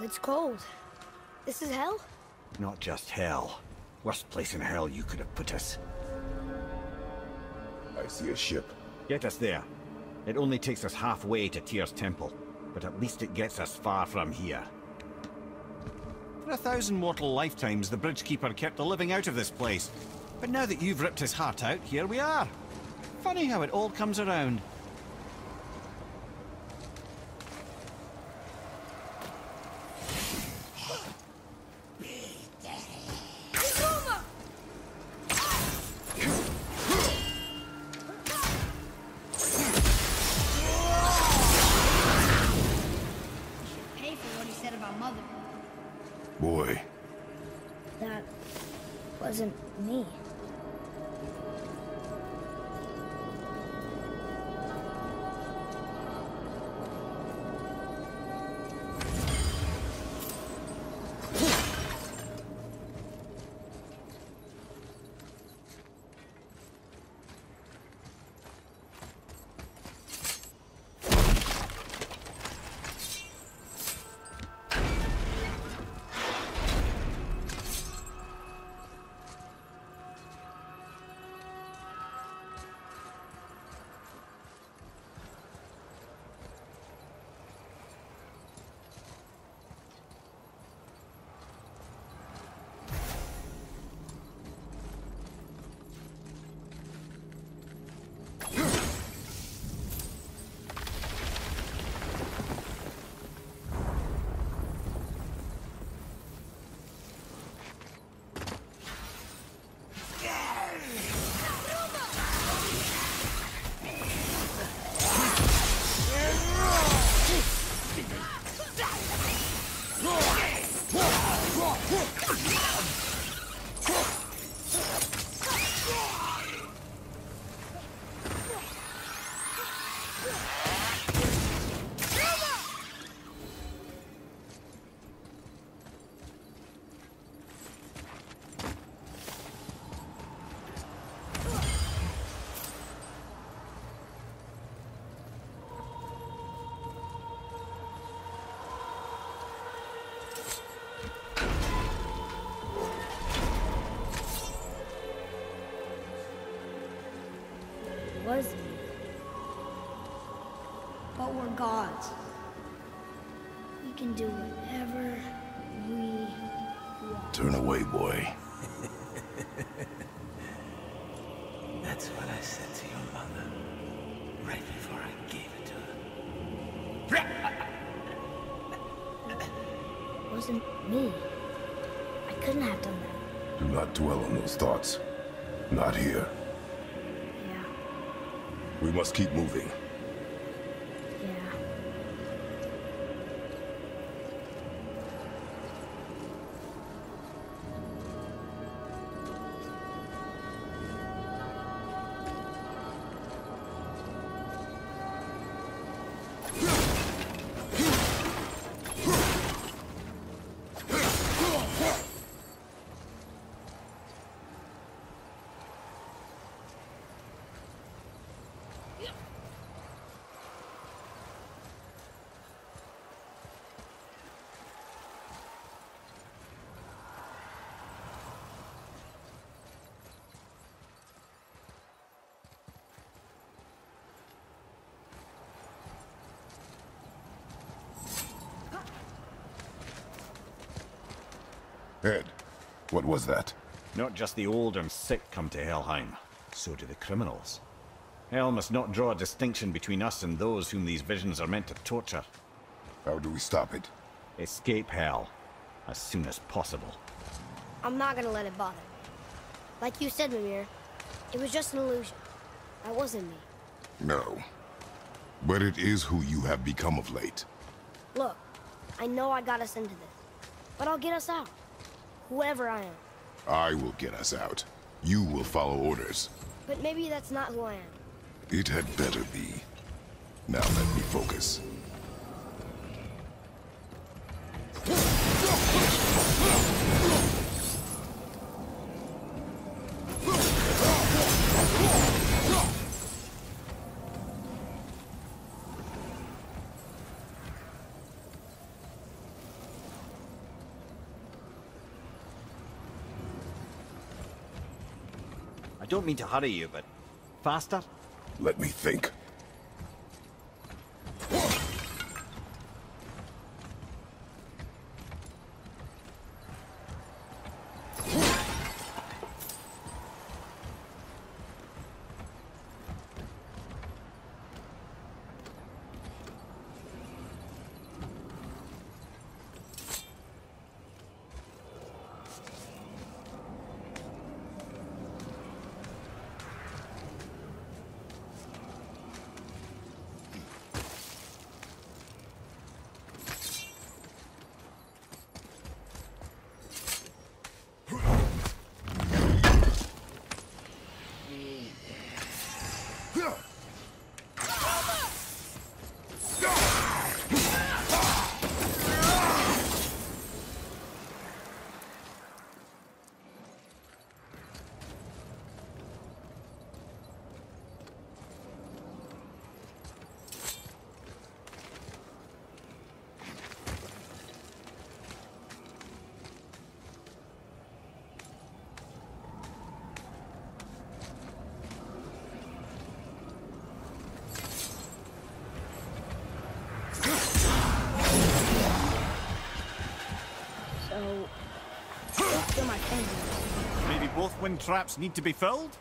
it's cold. This is hell? Not just hell. Worst place in hell you could have put us. I see a ship. Get us there. It only takes us halfway to Tyr's temple, but at least it gets us far from here. For 1,000 mortal lifetimes, the Bridgekeeper kept the living out of this place. But now that you've ripped his heart out, here we are. Funny how it all comes around. Boy. That wasn't me. Was me. But we're gods. We can do whatever we want. Turn away, boy. That's what I said to your mother, right before I gave it to her. It wasn't me. I couldn't have done that. Do not dwell on those thoughts. Not here. Yeah. We must keep moving. Yeah. Ed, what was that? Not just the old and sick come to Hellheim, so do the criminals. Hell must not draw a distinction between us and those whom these visions are meant to torture. How do we stop it? Escape Hell, as soon as possible. I'm not gonna let it bother me. Like you said, Mimir, it was just an illusion. That wasn't me. No. But it is who you have become of late. Look, I know I got us into this, but I'll get us out. Whoever I am. I will get us out. You will follow orders. But maybe that's not who I am. It had better be. Now let me focus. don't mean to hurry you, but faster? Let me think. Fill my fingers. Maybe both wind traps need to be filled?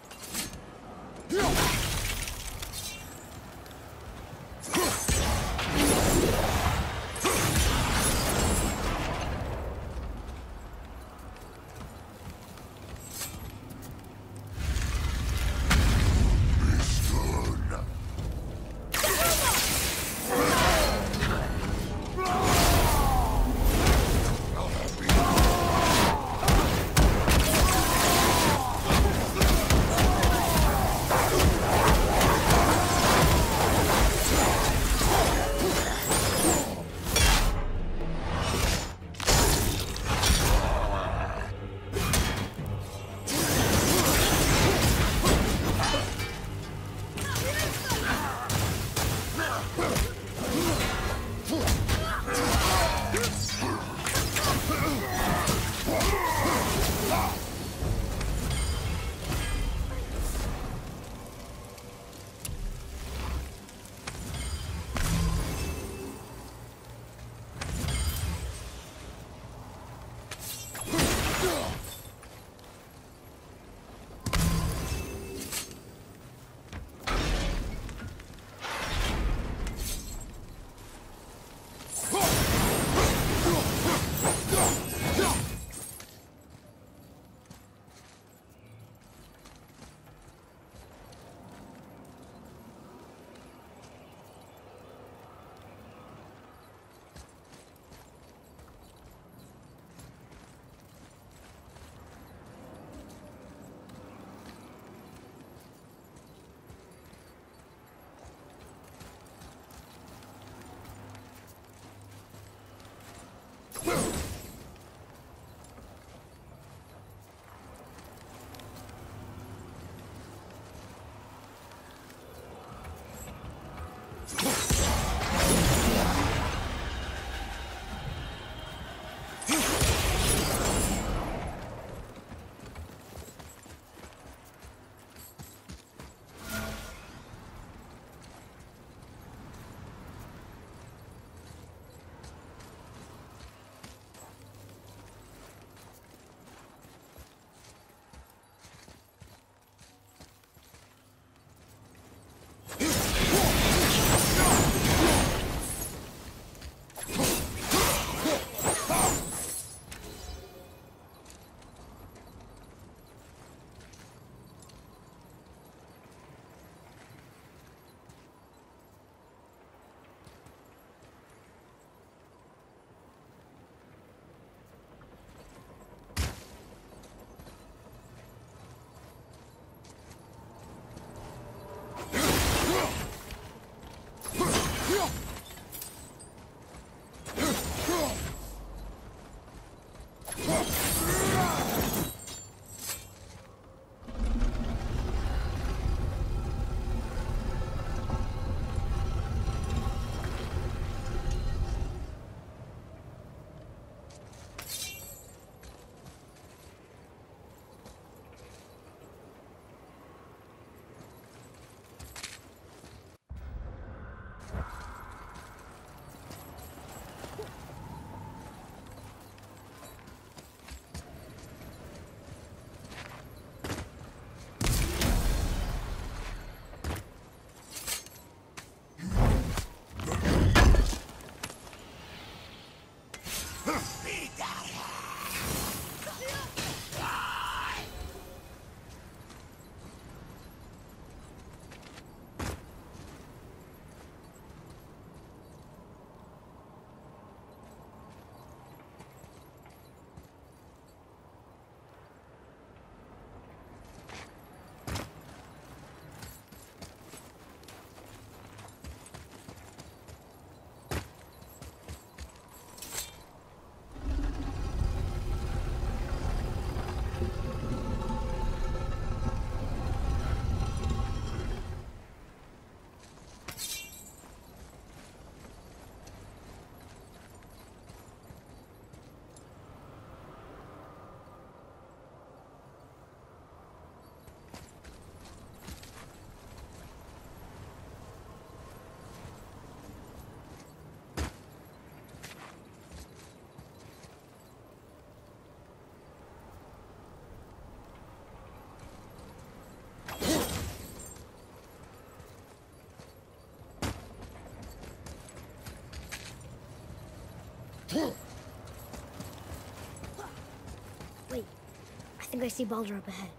think I see Baldur up ahead.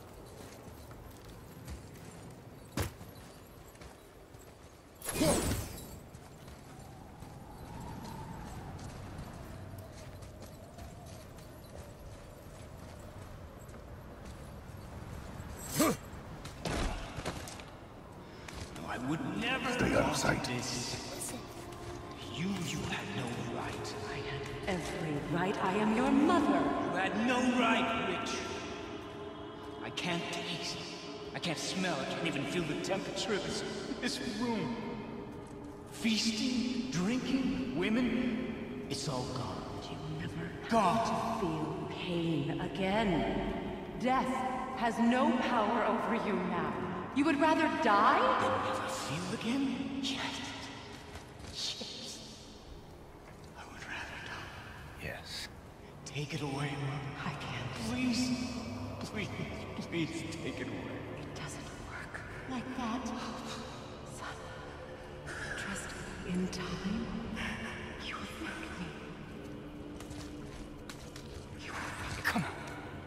I would never Stay out of sight. Listen. You had no right. I had every right. I am your mother. You had no right, Witch. I can't taste. I can't smell. I can't even feel the temperature of this room. Feasting, drinking, women, it's all gone. You never Gone. feel pain again. Death has no power over you now. You would rather die? Never feel again? Yes. Yes. I would rather die. Yes. Take it away, Mom. I can't. Please. Please. Please take it away. It doesn't work like that. Son, trust me. In time, you will thank me. You will thank me. Come on.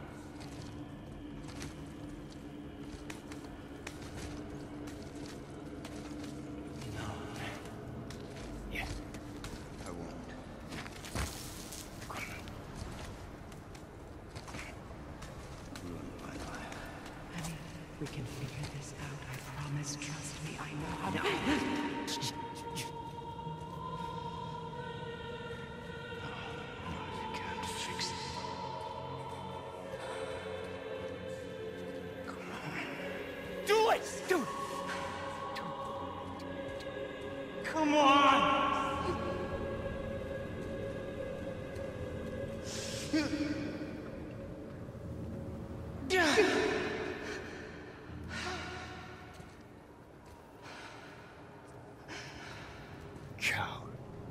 No. Yes. I won't. Come on. Ruin my life. Honey, we can figure this out. I promise. Trust me. I know how to. I can't fix it. Come on. Do it! Do it! Come on! Coward.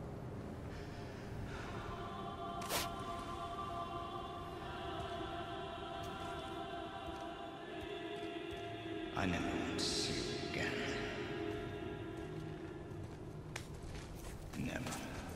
I never want to see you again. Never.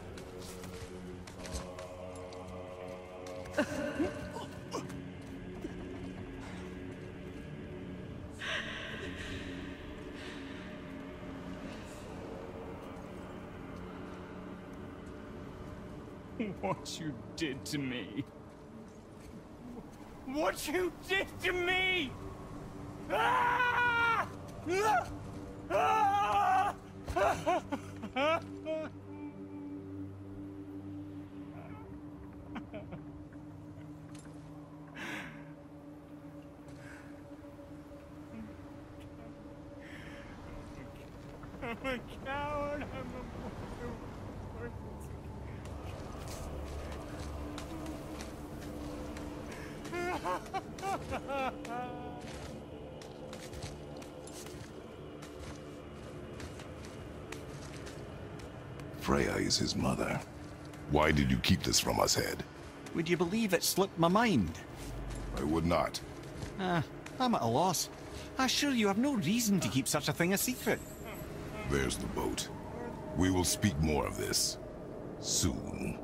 What you did to me. What you did to me! Ah! Ah! Ah! I'm a coward. Freya is his mother. Why did you keep this from us, Head? Would you believe it slipped my mind? I would not. I'm at a loss. I assure you have no reason to keep such a thing a secret. There's the boat. We will speak more of this soon.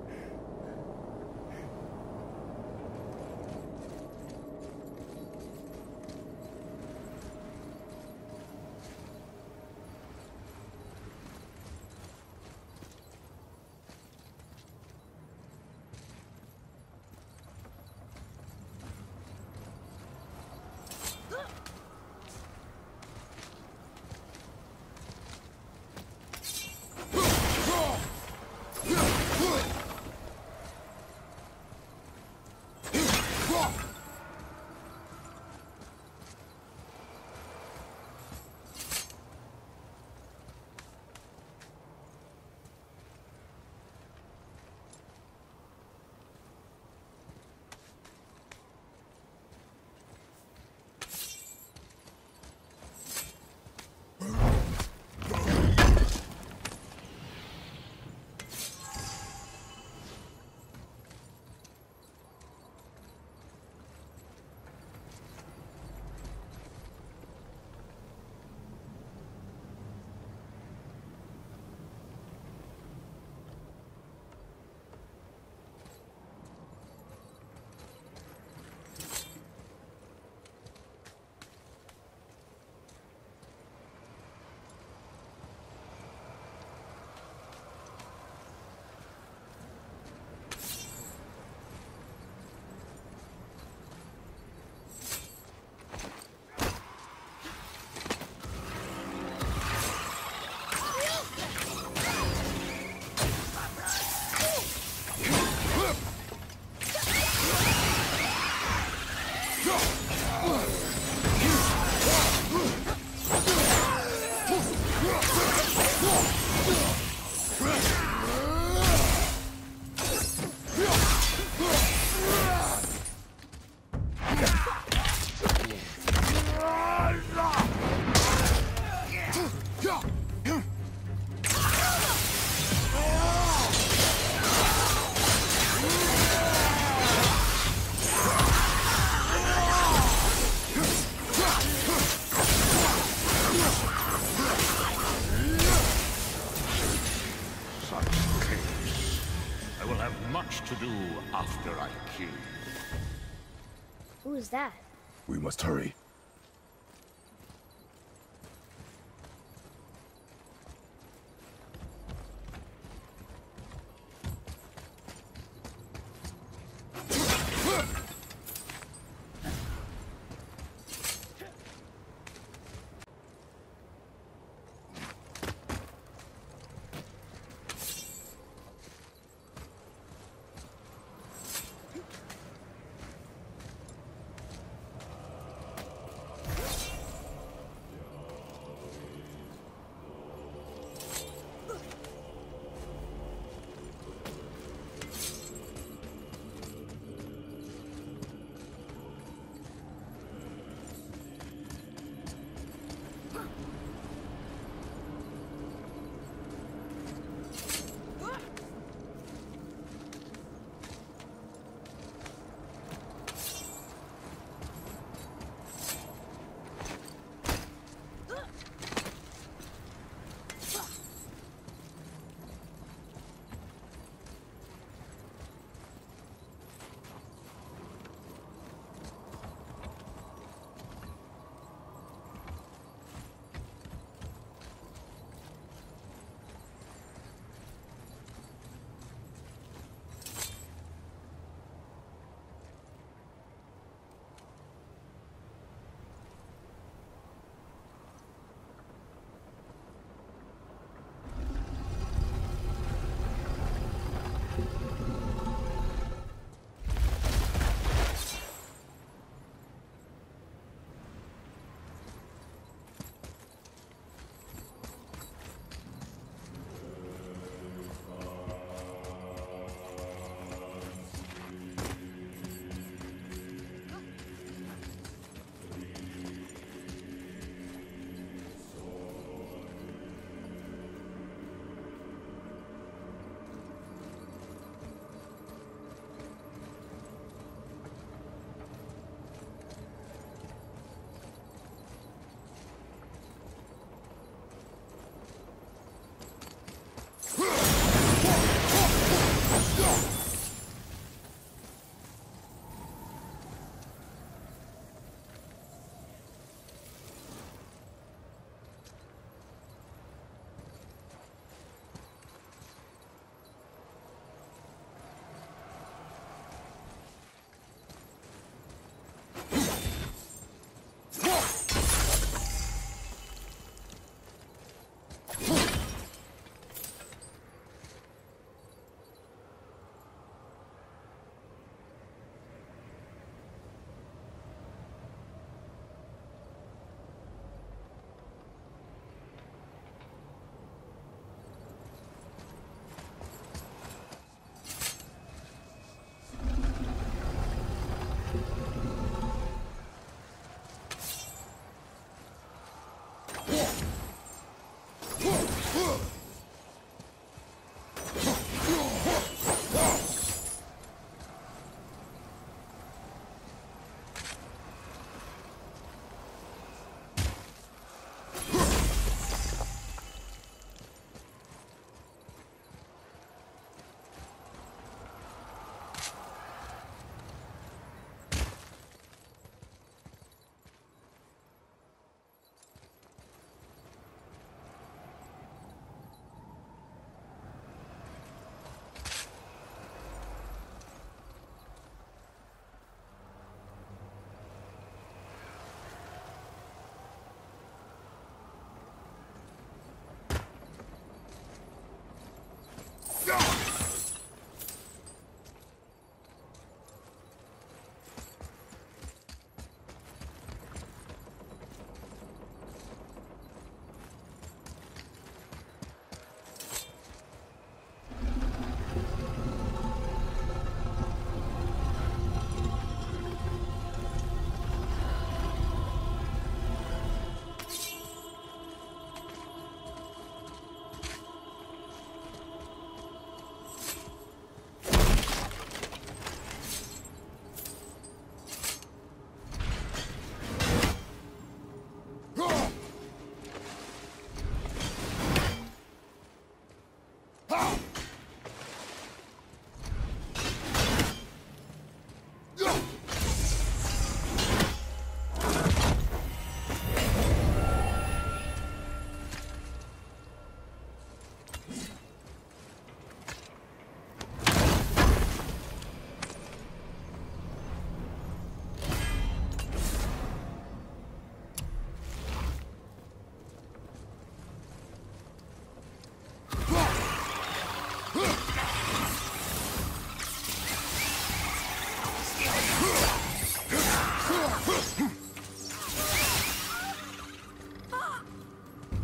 much to do after I kill you. Who is that? We must hurry.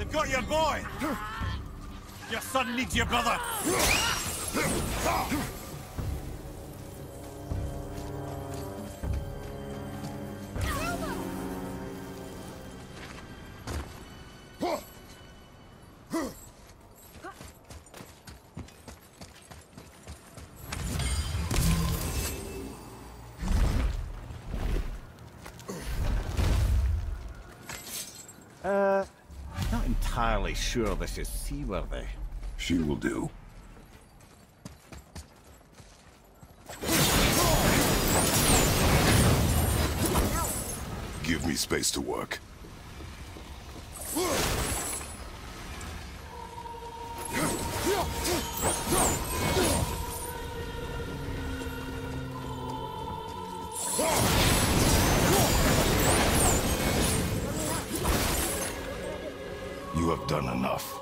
They've got your boy! Your son needs your brother! Not entirely sure this is seaworthy. She will do. Give me space to work. You have done enough.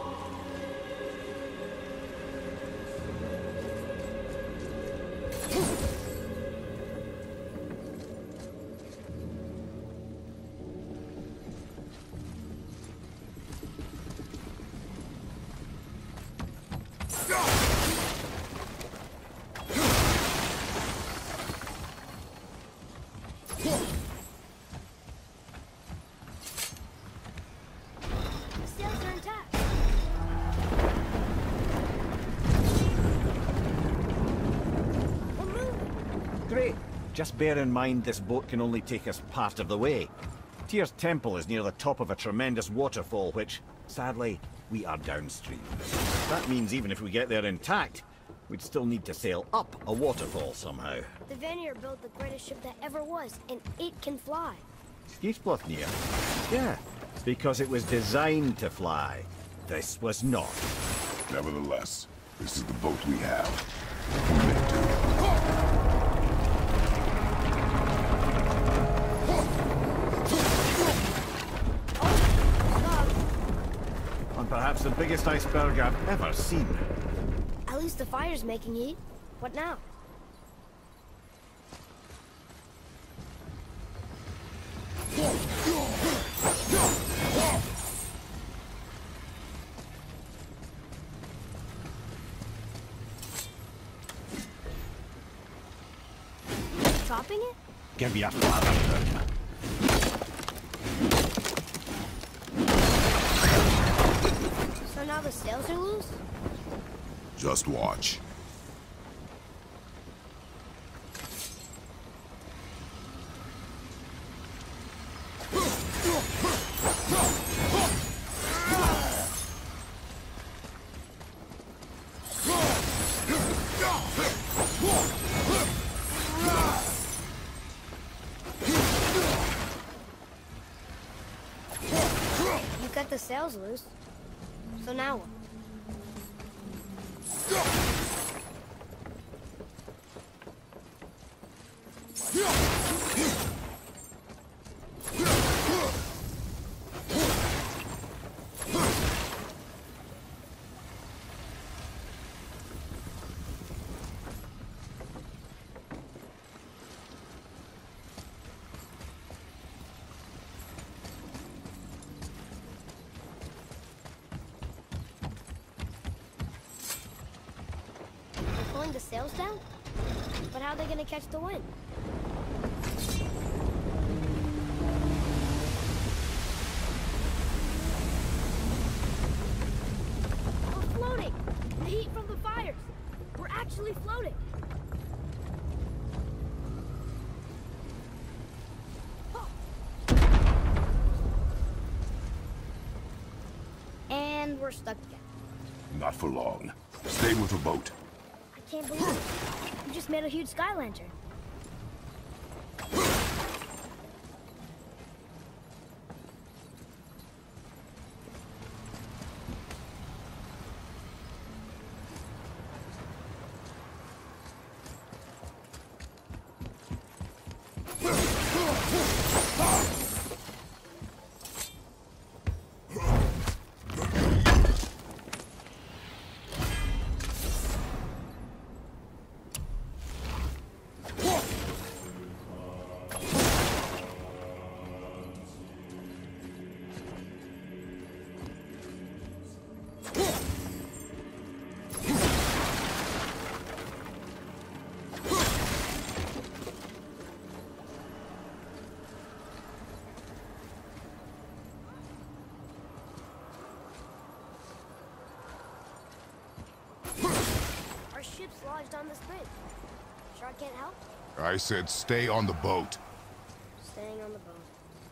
Great. Just bear in mind this boat can only take us part of the way. Tyr's temple is near the top of a tremendous waterfall which, sadly, we are downstream. That means even if we get there intact, we'd still need to sail up a waterfall somehow. The Vanir built the greatest ship that ever was, and it can fly. Skifsbotnir? Yeah, because it was designed to fly. This was not. Nevertheless, this is the boat we have. Commit to it. On perhaps the biggest iceberg I've ever seen. At least the fire's making heat. What now? Topping it? Give me a father. So now the sails are loose? Just watch. You got the sails loose. So now what? Pulling the sails down? But how are they gonna catch the wind? We're floating! The heat from the fires! We're actually floating! And we're stuck again. Not for long. Stay with the boat. I can't believe it. You just made a huge sky lantern. ships lodged on this bridge. Sure I can't help? I said stay on the boat. Staying on the boat.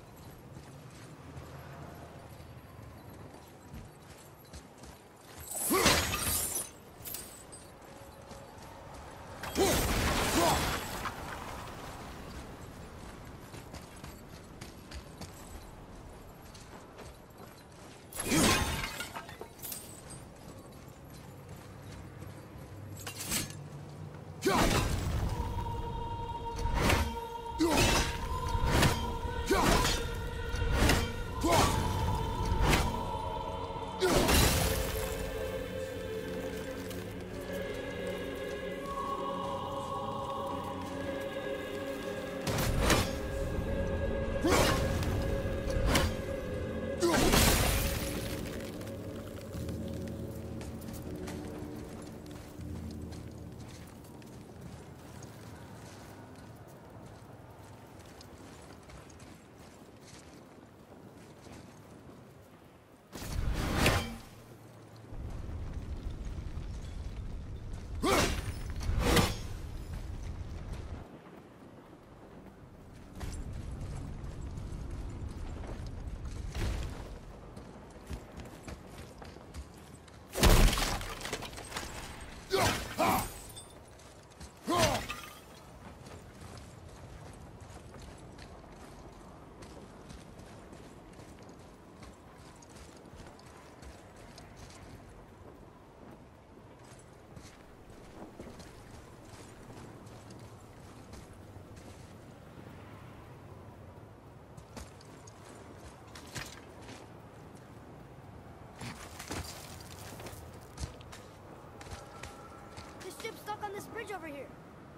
Ship's stuck on this bridge over here.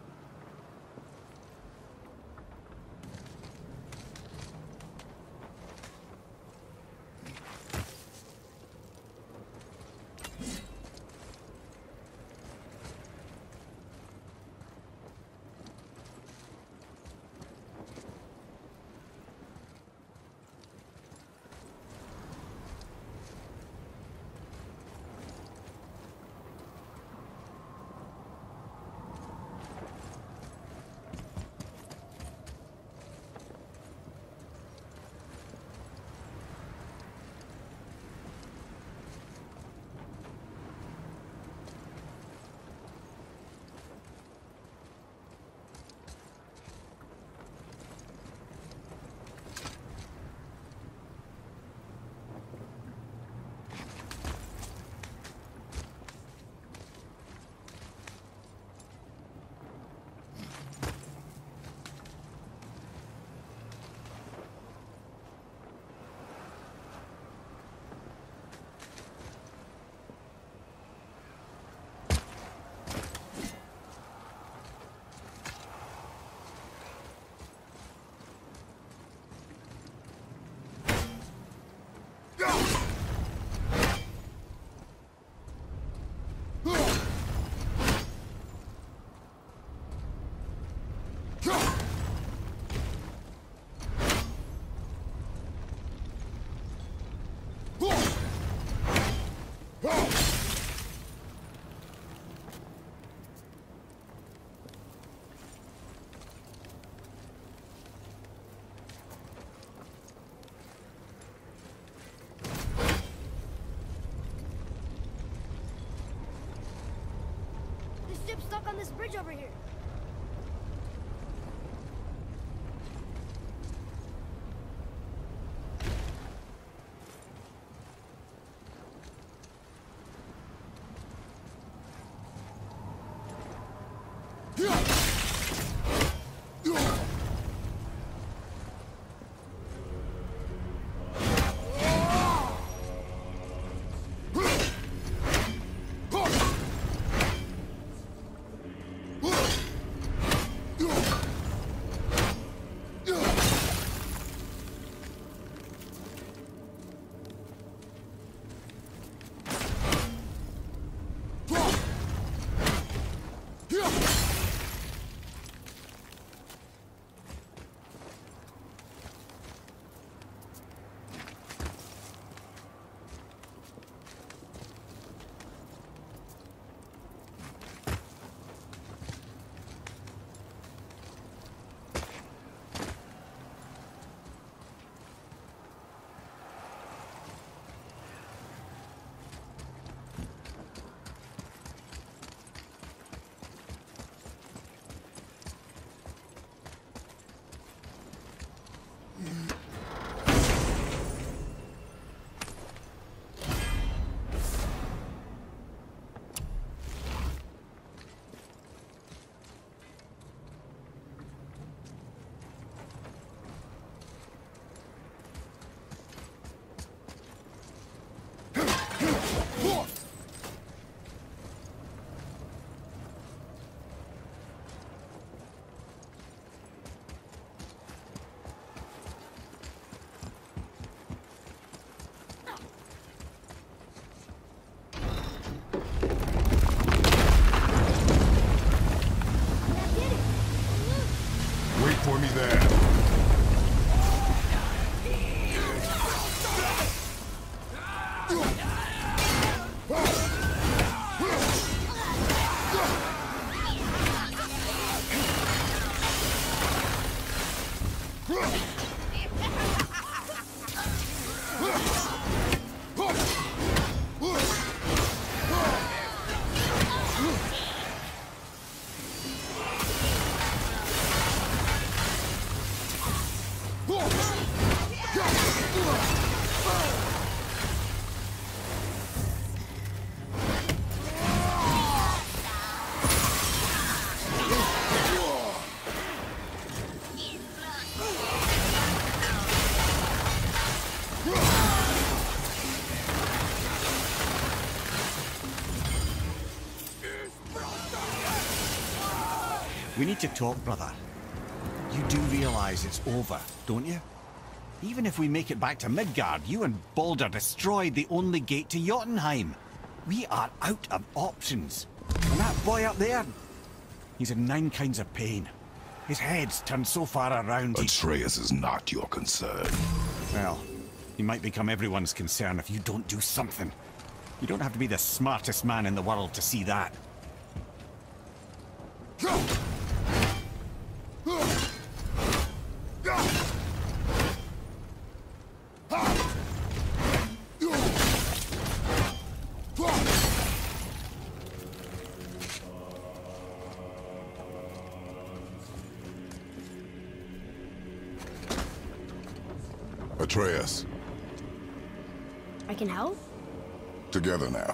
Ship's stuck on this bridge over here. Whoa! We need to talk, brother. You do realize it's over, don't you? Even if we make it back to Midgard, you and Baldur destroyed the only gate to Jotunheim. We are out of options. And that boy up there, he's in 9 kinds of pain. His head's turned so far around Atreus is not your concern. Well, he might become everyone's concern if you don't do something. You don't have to be the smartest man in the world to see that. Atreus, I can help? together now.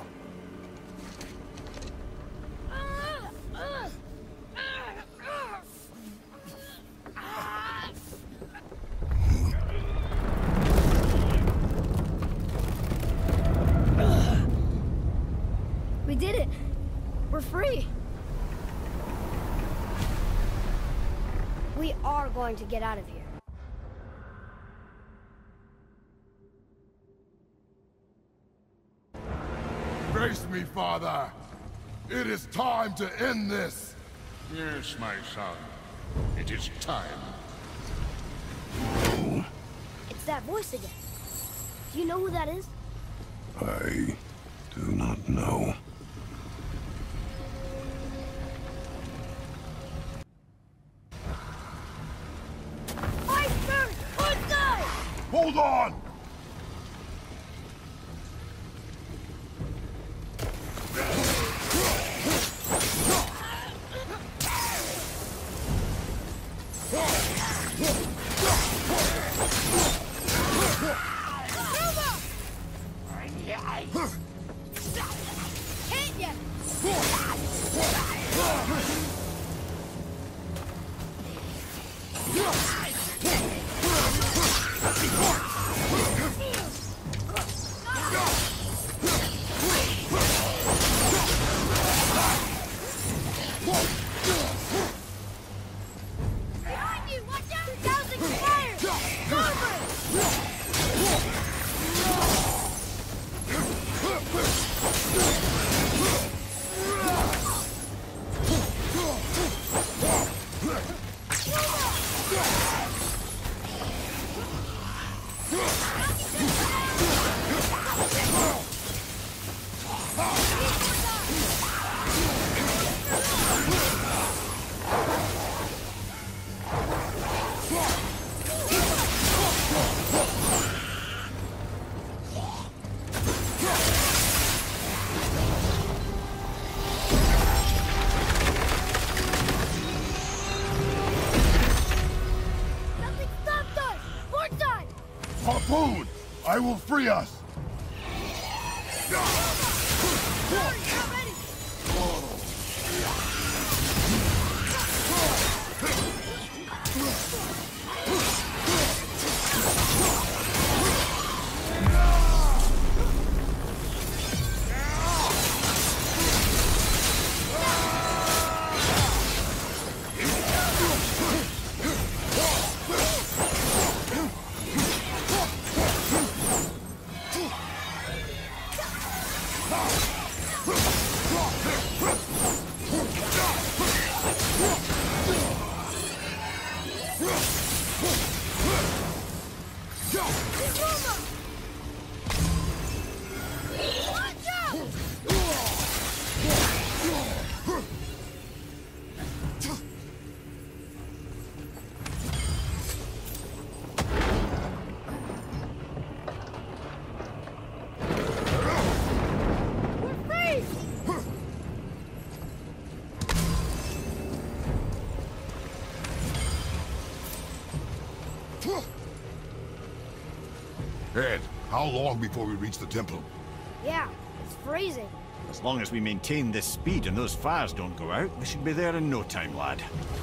We did it! We're free! We are going to get out of here. Grace me, Father. It is time to end this. Yes, my son. It is time. It's that voice again. Do you know who that is? I do not know. Iceberg! Outside! Hold on! Hit ya! Behind you! Watch out! Housing fire! Something stopped us! Port side! Harpoon! I will free us! Hurry, not ready! Watch out! How long before we reach the temple? Yeah, it's freezing. As long as we maintain this speed and those fires don't go out, we should be there in no time, lad.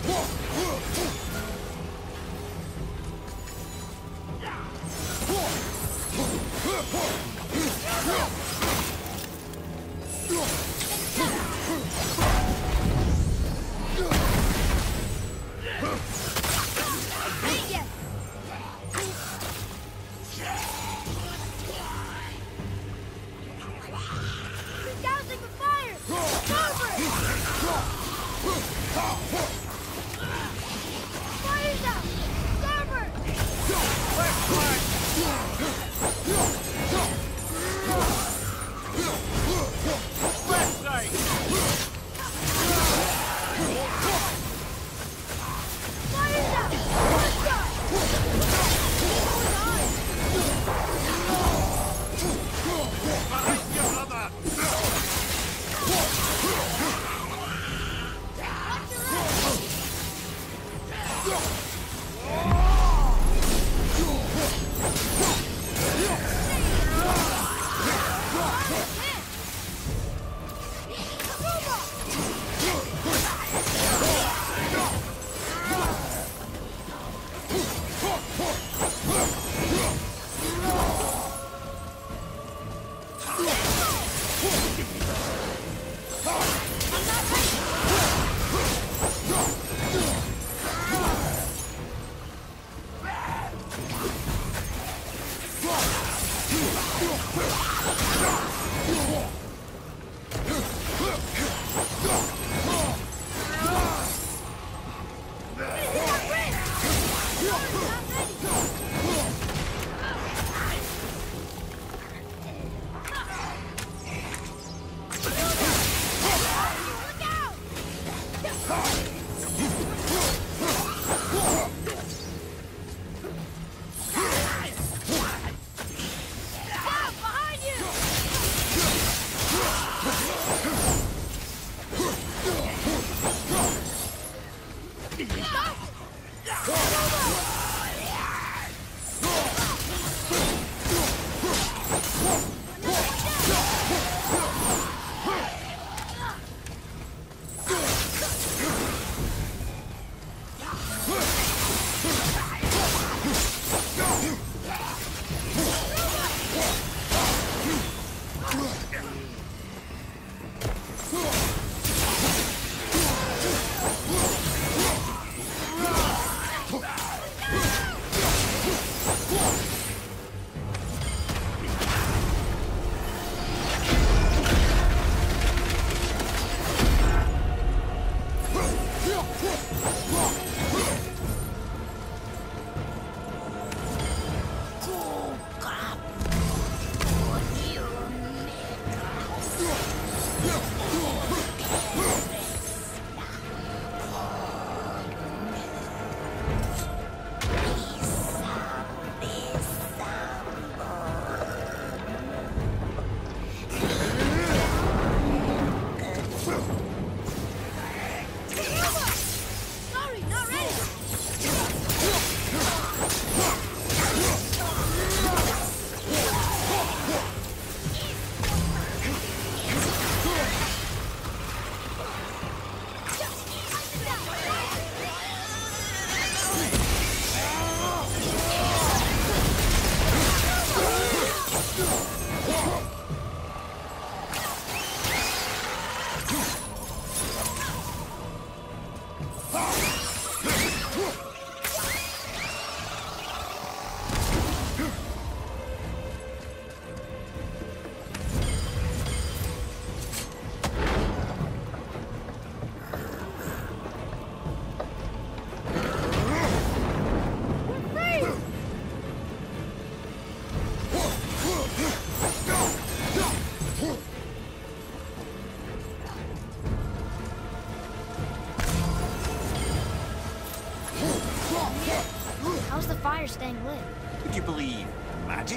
How's the fire staying lit? Would you believe magic?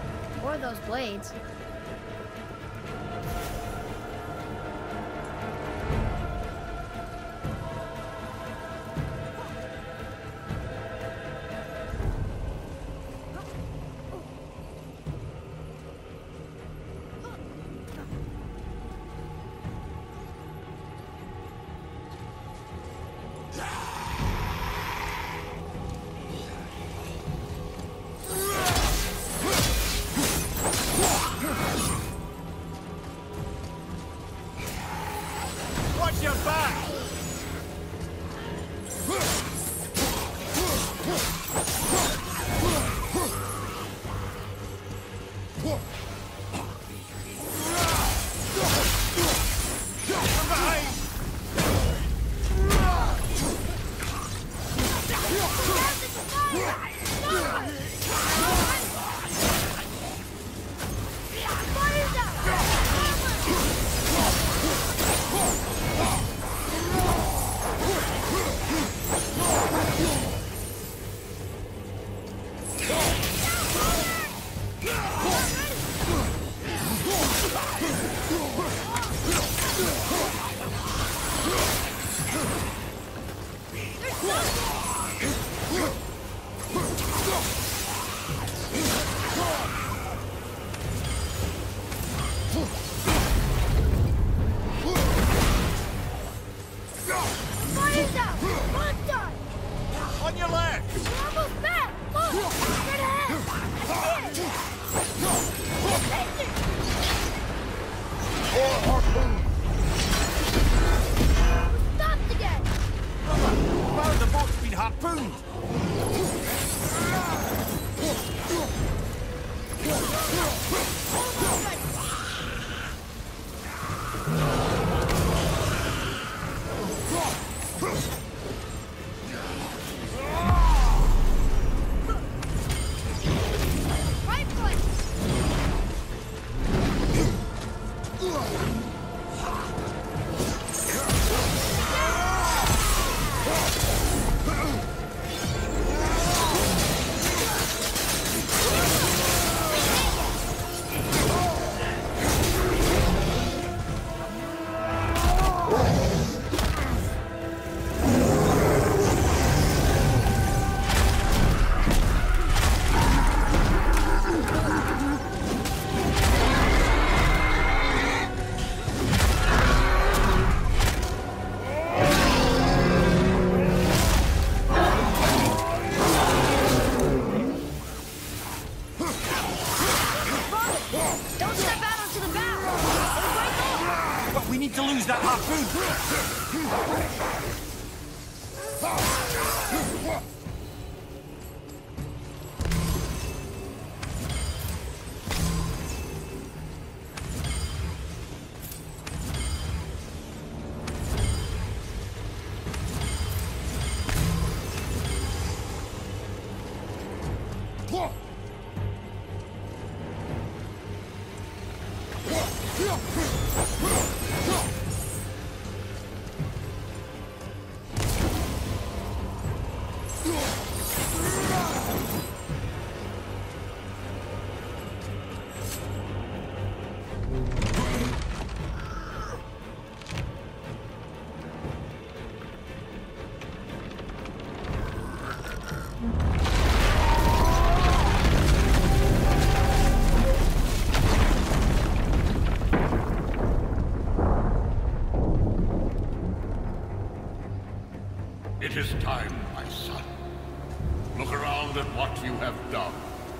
Or those blades? Watch your back! From behind! On your left! We're almost back! Look! Straight ahead! I see it! Stopped again! Brother, why the boat's been harpooned? Right foot! Don't step out onto the bow! It'll break off! But we need to lose that harpoon! It is time, my son. Look around at what you have done.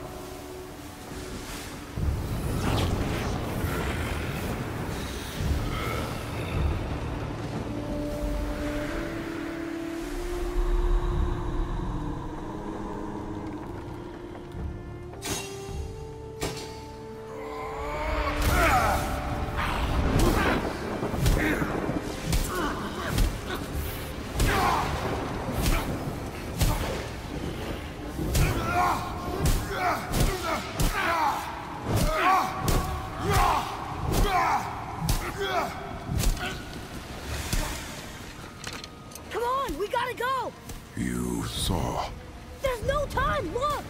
Come on, we gotta go! You saw. There's no time, look!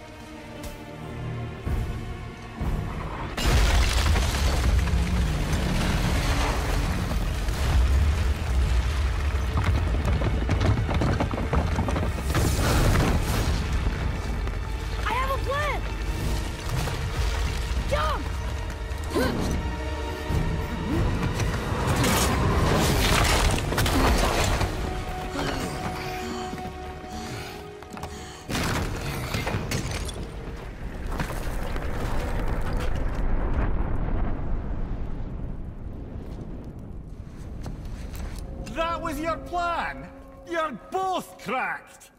I have a plan! Jump! That was your plan? You're both cracked!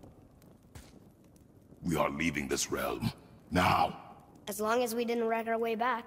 We are leaving this realm. Now! As long as we didn't wreck our way back.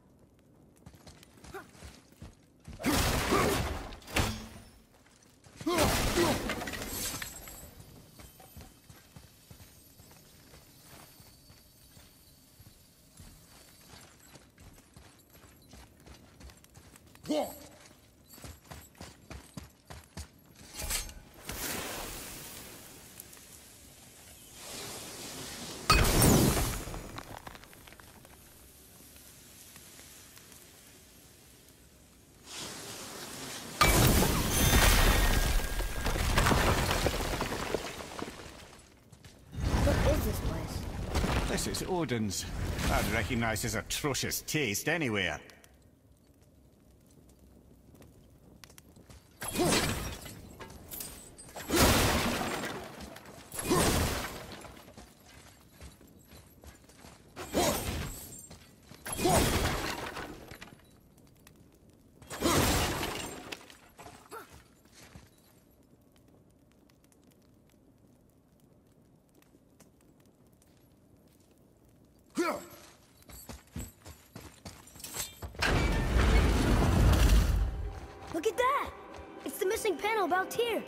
This is Odin's. I'd recognize his atrocious taste anywhere. Look at that! It's the missing panel about Tyr.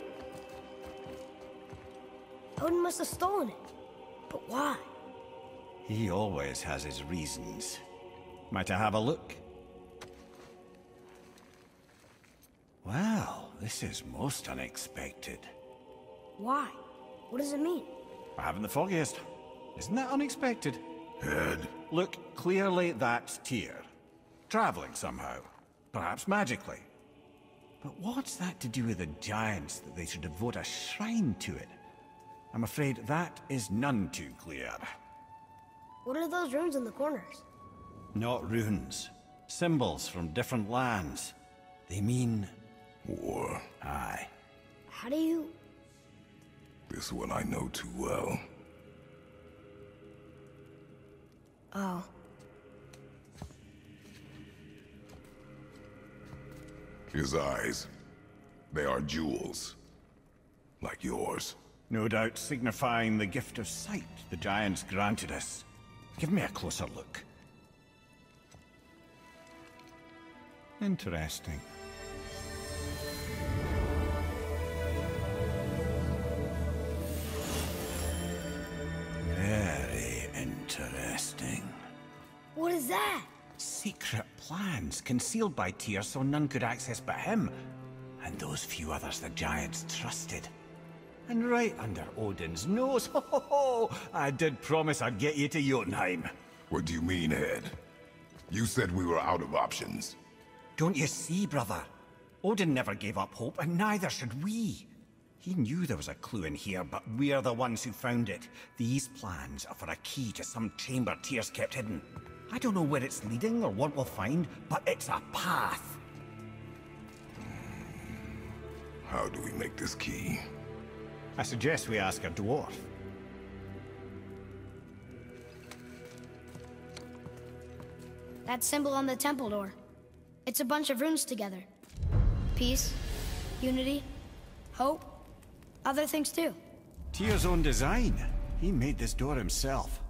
Odin must have stolen it. But why? He always has his reasons. Might I have a look? Well, this is most unexpected. Why? What does it mean? I haven't the foggiest. Isn't that unexpected? Head. Look, clearly that's Tyr. Traveling somehow. Perhaps magically. But what's that to do with the giants that they should devote a shrine to it? I'm afraid that is none too clear. What are those runes in the corners? Not runes. Symbols from different lands. They mean... War. Aye. How do you... This one I know too well. Oh. His eyes. They are jewels. Like yours. No doubt signifying the gift of sight the giants granted us. Give me a closer look. Interesting. Very interesting. What is that? Secret plans concealed by Tyr so none could access but him, and those few others the giants trusted. And right under Odin's nose, ho ho ho! I did promise I'd get you to Jotunheim. What do you mean, Head? You said we were out of options. Don't you see, brother? Odin never gave up hope, and neither should we. He knew there was a clue in here, but we're the ones who found it. These plans are for a key to some chamber Tyr's kept hidden. I don't know where it's leading or what we'll find, but it's a path. How do we make this key? I suggest we ask a dwarf. That symbol on the temple door. It's a bunch of runes together. Peace, unity, hope, other things too. Tyr's own design. He made this door himself.